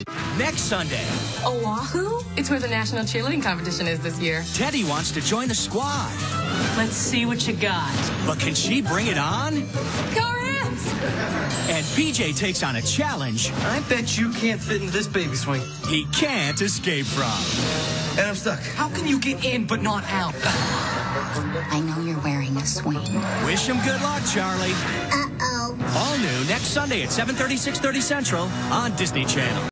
Next Sunday, Oahu? It's where the national cheerleading competition is this year. Teddy wants to join the squad. Let's see what you got. But can she bring it on? Go Rams! And PJ takes on a challenge I bet you can't fit in this baby swing. he can't escape from. And I'm stuck. How can you get in but not out? I know you're wearing a swing. Wish him good luck, Charlie. Uh-oh. All new next Sunday at 7:30, 6:30 Central on Disney Channel.